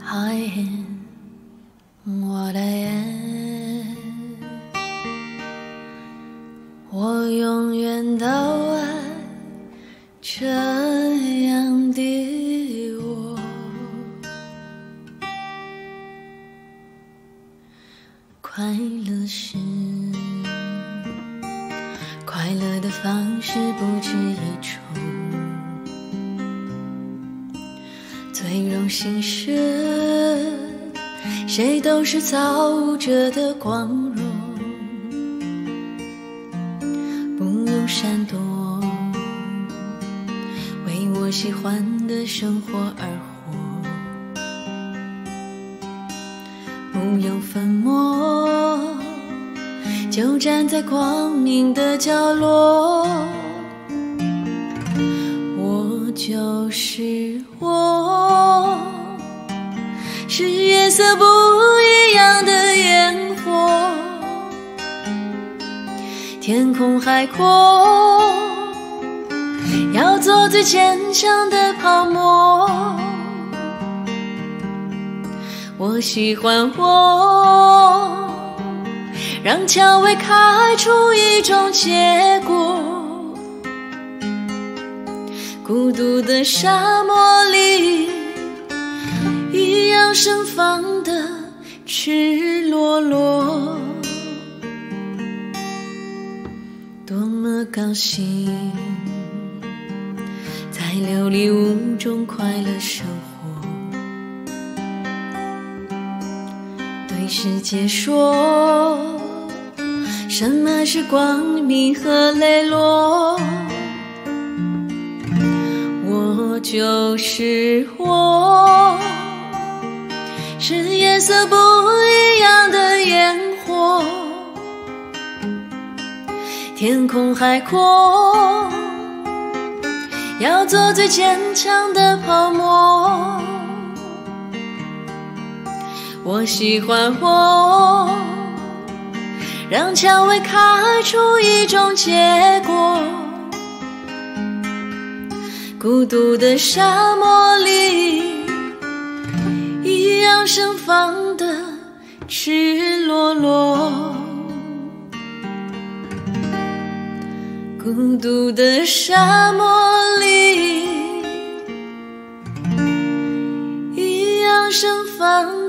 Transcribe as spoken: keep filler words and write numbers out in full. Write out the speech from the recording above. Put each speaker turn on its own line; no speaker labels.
I am what I am， 我永远都爱这样的我。快乐是快乐的方式不止一种，最荣幸是谁都是造物者的光荣，不用闪躲，为我喜欢的生活而活，不用粉墨，就站在光明的角落，我就是我，是颜色不一样的烟火，天空海阔，要做最坚强的泡沫，我喜欢我，让蔷薇开出一种结果，孤独的沙漠里一样盛放的赤裸裸，多么高兴在琉璃屋中快乐生活，对世界说什么是光明和磊落，我就是我，是颜色不一样的烟火，天空海阔，要做最坚强的泡沫，我喜欢我，让蔷薇开出一种结果，孤独的沙漠里一样盛放的赤裸裸，孤独的沙漠里一样盛放